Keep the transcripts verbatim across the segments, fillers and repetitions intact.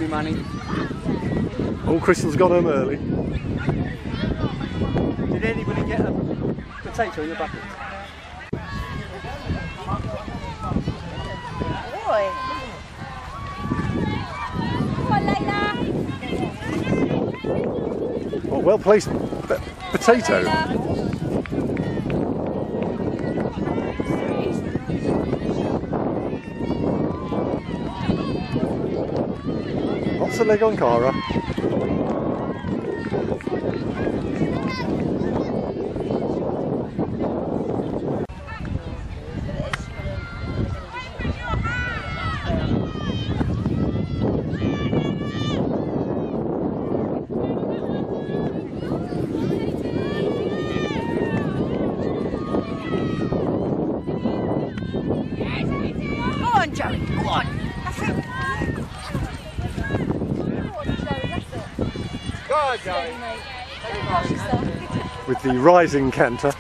lottery money. Oh, Crystal's gone home early. Did anybody get a potato in the bucket? Boy. Come on, Layla. Oh, well placed potato. Lots of leg on Cara. Go on, Joey. Go on. That's it. Go on, Joey. With the rising canter.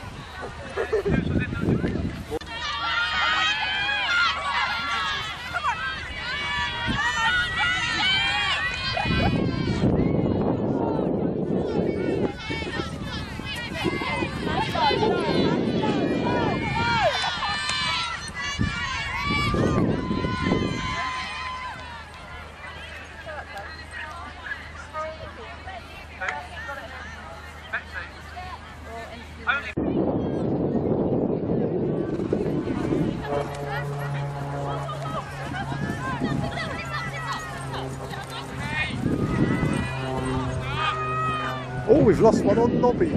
Oh, we've lost one on Nobby.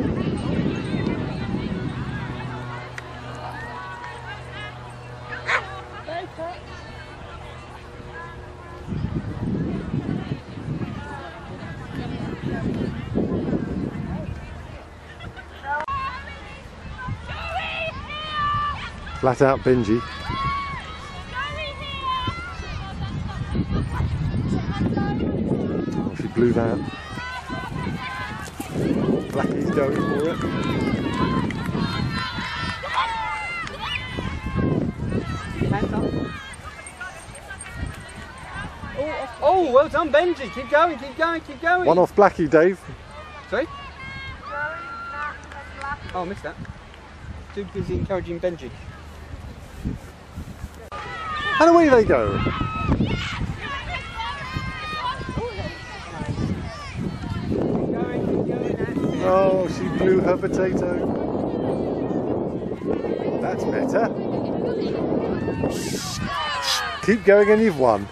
Flat out Benji. Oh, she blew that. Blackie's going for it. Oh, well done, Benji. Keep going, keep going, keep going. One off Blackie, Dave. Sorry? Oh, I missed that. Too busy encouraging Benji. And away they go. Oh, she blew her potato. That's better. Keep going and you've won.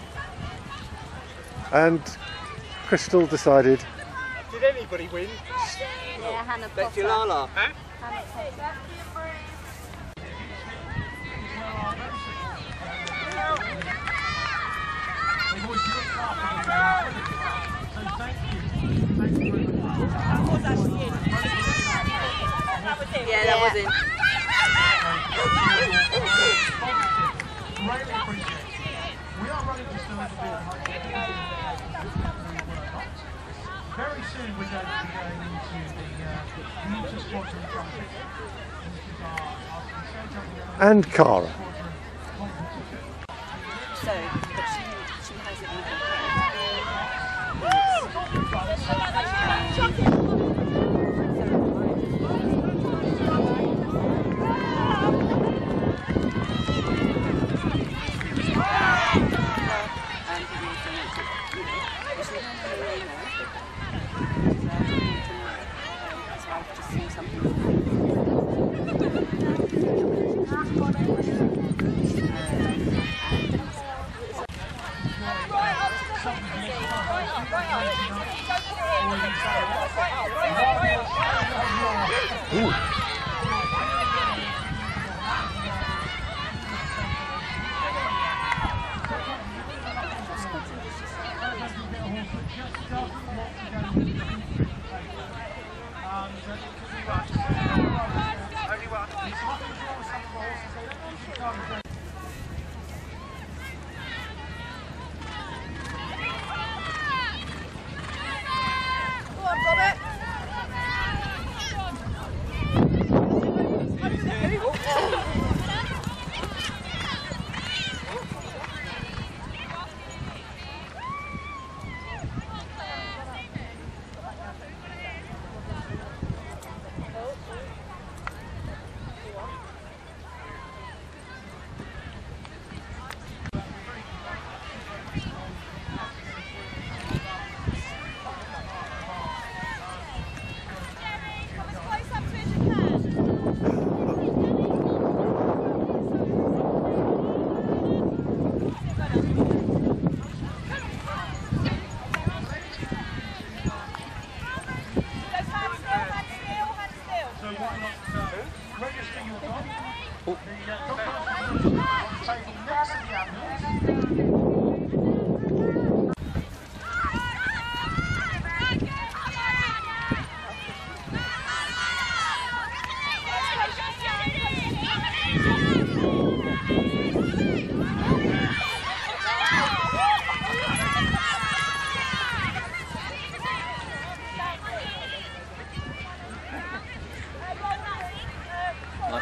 And Crystal decided. Did anybody win? Yeah, Hannah Potter. Betty Lala. Huh? Hannah Potter. Yeah, that was it. Greatly appreciate it. We are running just a little bit very soon we're going to be going into the uh, Winter Squadron Trumpet. This is our, our concern jumping. And Cara. So, but she, she hasn't Ooh. Go on, Robert.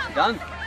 Done.